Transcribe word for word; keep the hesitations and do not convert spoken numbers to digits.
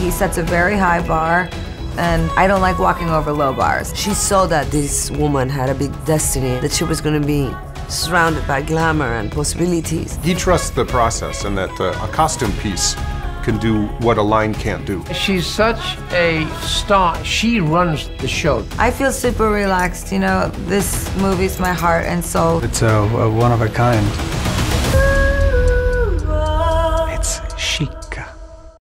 he sets a very high bar, and I don't like walking over low bars. She saw that this woman had a big destiny, that she was going to be surrounded by glamour and possibilities. He trusts the process and that uh, a costume piece can do what a line can't do. She's such a star. She runs the show. I feel super relaxed, you know. This movie's my heart and soul. It's a, a one of a kind.